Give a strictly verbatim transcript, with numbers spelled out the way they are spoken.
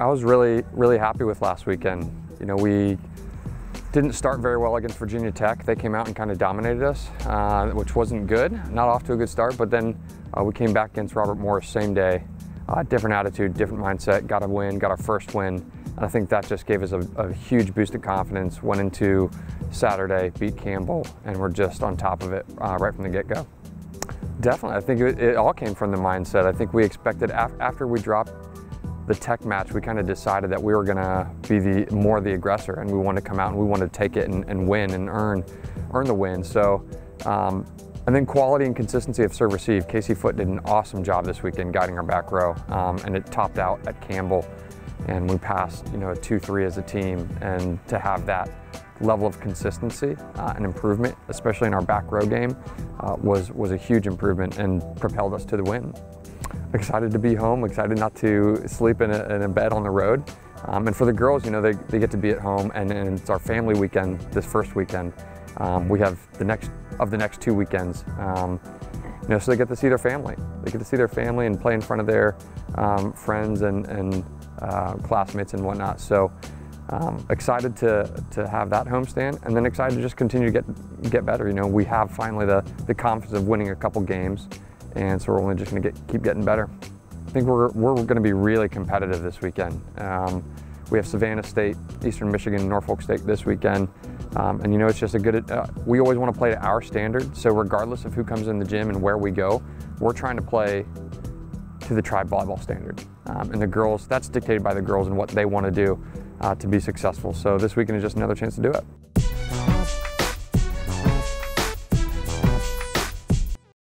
I was really, really happy with last weekend. You know, we didn't start very well against Virginia Tech. They came out and kind of dominated us, uh, which wasn't good. Not off to a good start, but then uh, we came back against Robert Morris same day. Uh, different attitude, different mindset, got a win, got our first win. And I think that just gave us a, a huge boost of confidence. Went into Saturday, beat Campbell, and we're just on top of it uh, right from the get-go. Definitely, I think it, it all came from the mindset. I think we expected af after we dropped the Tech match, we kind of decided that we were going to be the more the aggressor, and we wanted to come out and we wanted to take it and, and win and earn earn the win. So, um, and then quality and consistency of serve receive. Casey Foote did an awesome job this weekend guiding our back row, um, and it topped out at Campbell, and we passed, you know, a two three as a team, and to have that level of consistency uh, and improvement, especially in our back row game, uh, was was a huge improvement and propelled us to the win. Excited to be home, excited not to sleep in a, in a bed on the road. Um, and for the girls, you know, they, they get to be at home, and, and it's our family weekend this first weekend. Um, we have the next, of the next two weekends, um, you know, so they get to see their family. They get to see their family and play in front of their um, friends and, and uh, classmates and whatnot. So um, excited to, to have that homestand, and then excited to just continue to get, get better. You know, we have finally the, the confidence of winning a couple games, and so we're only just going to get, keep getting better. I think we're, we're going to be really competitive this weekend. Um, we have Savannah State, Eastern Michigan, Norfolk State this weekend. Um, and you know, it's just a good, uh, we always want to play to our standard. So regardless of who comes in the gym and where we go, we're trying to play to the Tribe volleyball standard. Um, and the girls, that's dictated by the girls and what they want to do uh, to be successful. So this weekend is just another chance to do it.